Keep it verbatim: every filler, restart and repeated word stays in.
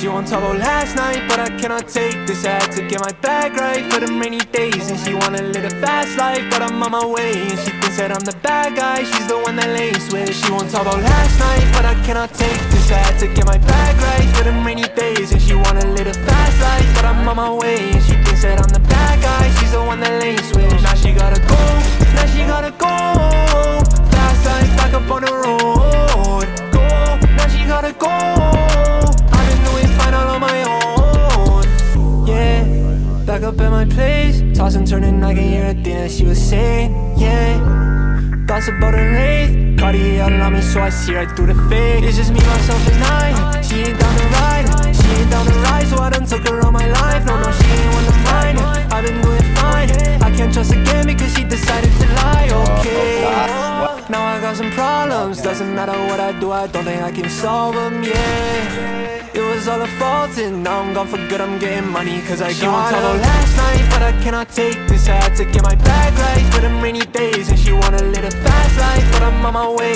She won't talk about last night, but I cannot take this. I had to get my bag right for them rainy days. And she wanna live a fast life, but I'm on my way. And she thinks that I'm the bad guy, she's the one that lays with. She won't talk about last night, but I cannot take this. I had to get my bag right for them rainy days. And she wanna live a fast life, but I'm on my way. And she thinks that I'm the bad guy, she's the one that lays with. Now she gotta go, now she gotta go. Fast life back up on the road. Go, now she gotta go. I've been doing fine all on my own. Yeah, back up at my place, toss and turning, I can hear a thing that she was saying. Yeah, thoughts about a wraith, Cartier all on me, so I see right through the fake. It's just me, myself, and I. She ain't down to ride, she ain't down to ride, so I done took her all my life. No, no, she ain't one of mine. I've been doing fine, I can't trust again because she decided to lie. Okay, now I got some problems, doesn't matter what I do, I don't think I can solve them. Yeah, it was all a fault and now I'm gone for good, I'm getting money cause I she got her last night, but I cannot take this. I had to get my bag right for them rainy days. And she wanna live a fast life, but I'm on my way.